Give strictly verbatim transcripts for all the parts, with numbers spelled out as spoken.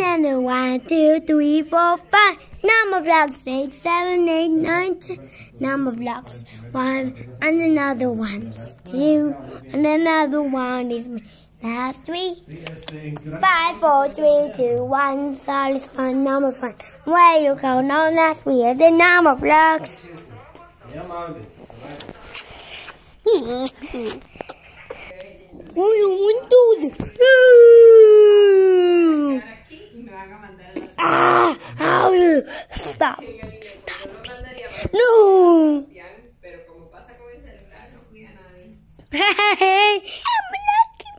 another one, two, three, four, five. Numberblocks six, seven, eight, nine, ten. Numberblocks one and another one, two and another one is me. Last three. Five, four, three, two, one. Solid fun, number fun. Where you go? No, last we are the Numberblocks. What do you want to do? Ah, how you stop? Stop. No. Hey, I'm lucky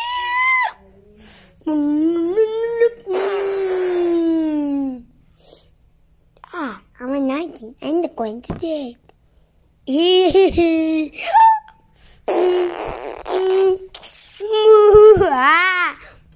me. Ah, I'm a nineteen and the going to say. Ah.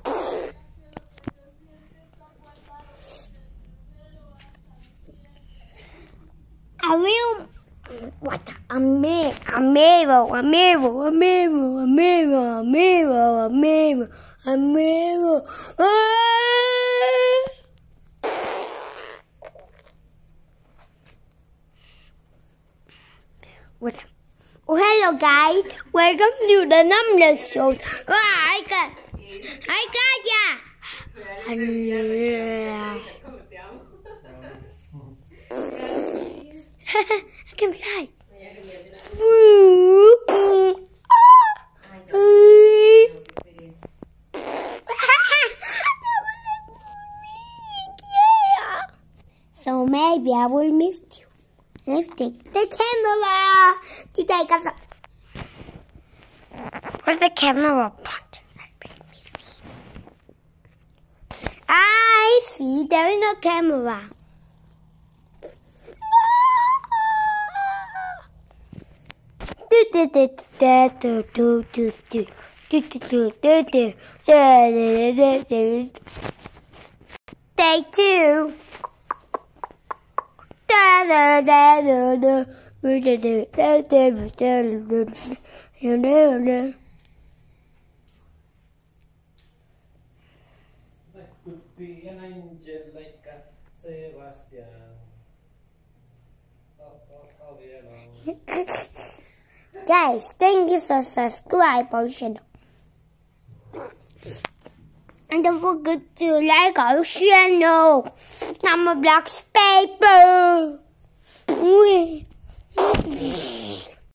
I will. What? A mirror, a mirror, a mirror, a mirror, a mirror, a mirror, a mirror, a mirror. Ah! What? Oh, hello guys. Welcome to the Numberblocks show. Ah, I got, I got ya. I can fly. So maybe I will miss you. Let's take the camera to take us up. Where's the camera point? I see there is no camera. Day two. Could be an angel like a Sebastian. Oh, oh, oh, yeah, Guys, thank you for subscribe our channel. And don't forget to like our channel. Numberblocks paper.